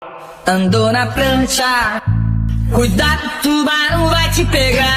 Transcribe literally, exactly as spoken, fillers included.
Andou na prancha, cuidado, tubarão vai te pegar.